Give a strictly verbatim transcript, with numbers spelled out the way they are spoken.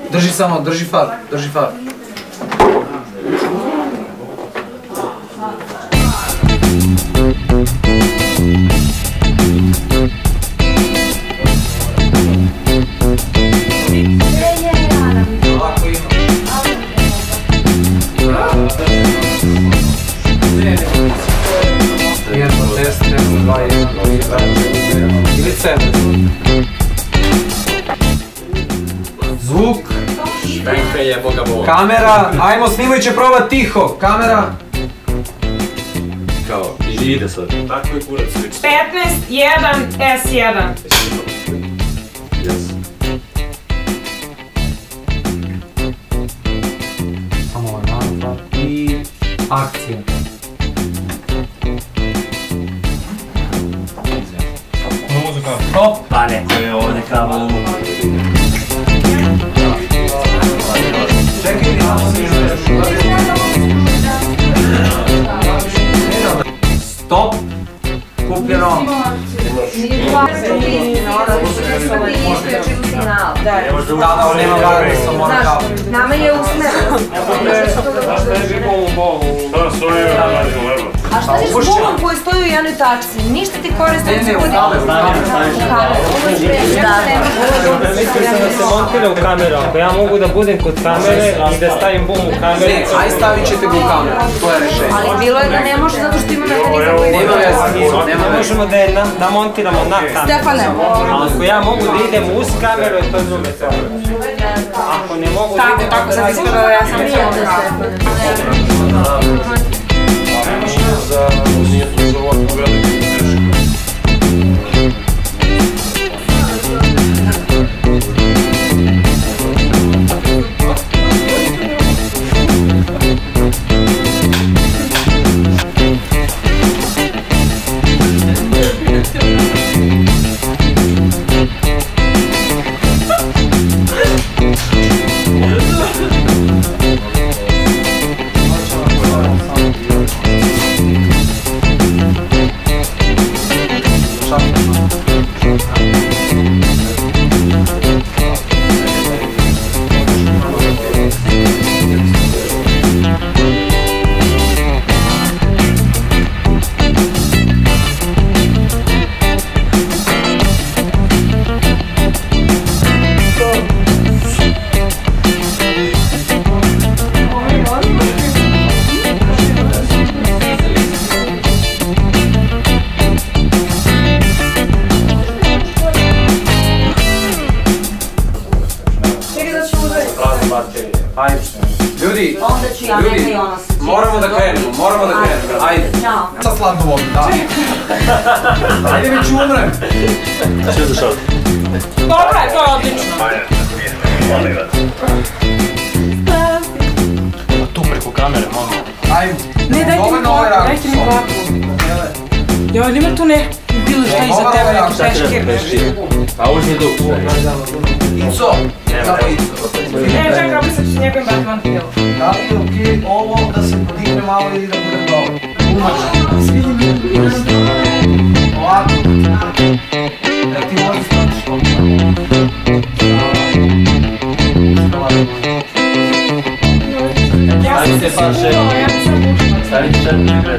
Drži samo, drži far, drži far. Jedno, test, test, dva, jedan, ili sedam. Zvuk. Špenka je boga boga. Kamera, ajmo, snimaj će probat tiho. Kamera. Kao, ide sad. Tako je kurac. petnaest, jedan, S jedan. Samo ovaj nalepad i akcija. Muzika. Stop. Pa neko je ovdje kao... Čekaj mi malo snižuješ. Stop. Kupljeno. Da, da, on nema vada sa mora kao. Nama je usmereno. A šta ćeš s bulom koji stoji u jednoj tačci? Ništa ti koriste da se budi u kameru. Mislio sam da se montira u kameru, ako ja mogu da budem kod kamere i da stavim bum u kameru. Ne, aj stavit ćete ga u kameru, to je rešenje. Ali bilo je da ne može zato što ima mehanika koji Nema veze, nema Ne možemo da je da montiramo na kameru. Stefane. Ako ja mogu da idem uz kameru, to je druga stvar. Ako ne mogu da idem... Tako sad izgledao, ja sam ćemo Ljudi, ljudi, moramo da krenemo, moramo da krenemo, ajde. Sa sladnu vodu, da. Ajde već umrem. Sve za šal. Dobro je, to je odlično. Tu preko kamere, molim. Ajde. Ne, dajte mi kvaku, dajte mi kvaku. Joj, ima tu ne bilo šta iza tebe, neki peškir. A uzmi duk. Ico, samo Ico. Ne, čekaj, obi sad ću njegovim Batman film. Da li je okej ovo da se podigne malo ili da bude dobro? Umačno. Ovako. Da ti možeš statiš ovdje. Stavite par šetnje. Stavite šetnje.